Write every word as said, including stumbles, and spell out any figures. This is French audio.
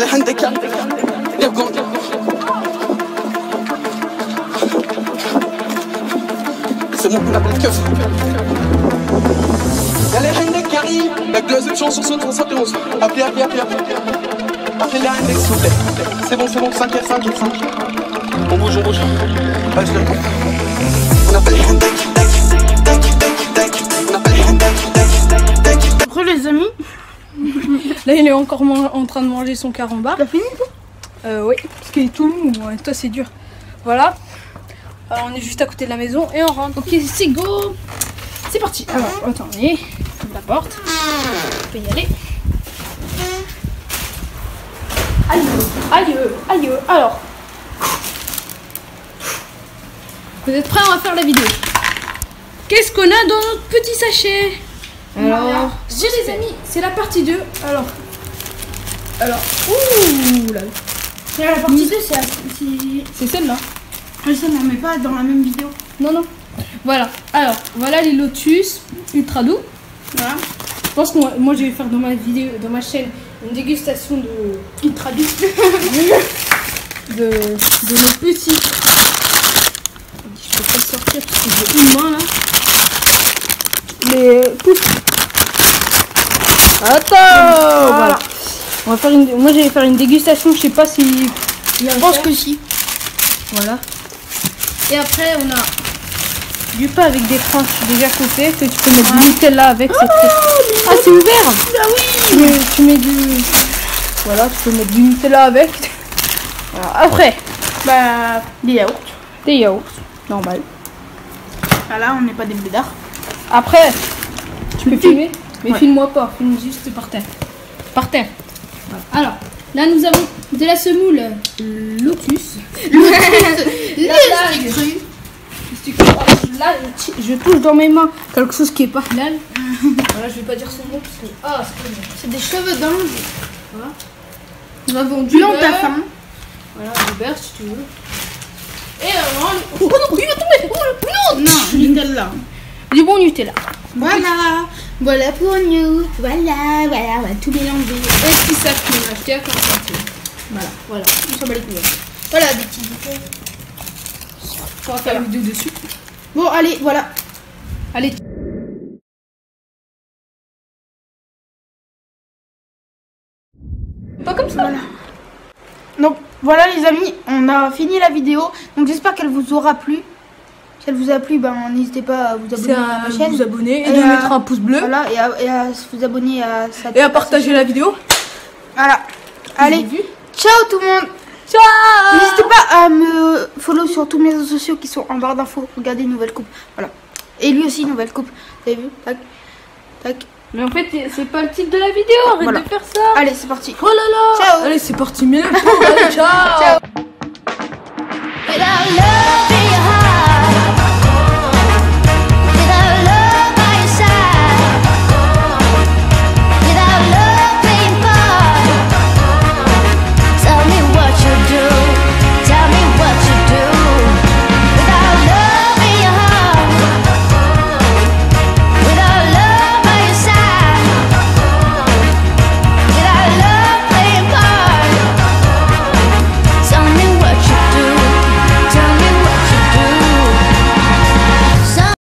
اللي عندك يبقى يسمونا بالكف يا اللي عندك كريم la deuxième chanson sur soixante et onze. Appelez, appelez, appelez, appelez. Appelez les index, s'il vous plaît. C'est bon, c'est bon, cinq et cinq et cinq. On bouge, on bouge. Allez, je le compte. On appelle les index, on appelle les index, Après les amis, là il est encore en train de manger son carambar. t'as fini toi? Euh oui, parce qu'il est tout mou, ouais. Toi c'est dur. Voilà. Alors on est juste à côté de la maison et on rentre. Ok, c'est go. C'est parti. Alors attendez, la porte. On peut y aller. Aïe, aïe, aïe. Alors, vous êtes prêts? On va faire la vidéo. Qu'est-ce qu'on a dans notre petit sachet? Alors, j'ai les amis, c'est la partie deux. Alors, alors, ouh là. Et la partie deux, c'est C'est celle-là. ça, non, mais pas dans la même vidéo. Non, non. Voilà. Alors, voilà les lotus ultra doux. Voilà. Je pense que moi je vais faire dans ma vidéo, dans ma chaîne, une dégustation de Ultra doux. de, de nos petits. Je peux pas le sortir parce que j'ai une main là. Mais pousse. Attends. Voilà. On va faire une. Moi je vais faire une dégustation. Je sais pas si. Je pense que si. Voilà. Et après on a du pain avec des tranches déjà coupées que tu peux mettre du Nutella avec. Oh, très... Ah c'est ouvert. Bah oui. Tu mets, tu mets du. Voilà, tu peux mettre du Nutella avec. Voilà. Après, Bah des yaourts. des yaourts, normal. Voilà, on n'est pas des blédards. Après, tu peux filmer, mais Ouais. filme-moi pas, filme juste par terre. Par terre. Voilà. Alors, là nous avons de la semoule euh, lotus. La blague. cru. Là, je, je touche dans mes mains quelque chose qui est pas halal. Voilà, je vais pas dire son nom parce que. Ah, c'est pas bien. C'est des cheveux d'ange. Voilà. Nous avons du Plante ta beurre. faim. Voilà, du beurre si tu veux. Et alors, oh non, il va tomber. Oh non, Non, Nutella. du bon Nutella. Voilà. Voilà pour nous. Voilà, voilà, on va tout mélanger. Et puis ça qu'on a acheté à quarante centimes. Voilà, voilà. On s'en bat les couilles. Voilà, des petits bouquets. On va faire une vidéo dessus. Bon, allez, voilà. Allez. Pas comme ça. Voilà. Donc voilà les amis, on a fini la vidéo. Donc j'espère qu'elle vous aura plu. Si elle vous a plu, ben n'hésitez pas à vous abonner C'est à à ma chaîne. vous abonner et, Et de à- mettre un pouce bleu. Voilà, et à, et à vous abonner à sa Et à partager la vidéo. Voilà. Allez, Vu. ciao tout le monde. Ciao. N'hésitez pas à me follow sur tous mes réseaux sociaux qui sont en barre d'infos. Regardez Nouvelle Coupe. Voilà. Et lui aussi Nouvelle Coupe. Vous avez vu? Tac. Tac. Mais en fait, c'est pas le titre de la vidéo. Arrête Voilà. de faire ça. Allez, c'est parti. Oh là là. Ciao. Allez, c'est parti. Mais ciao. Ciao.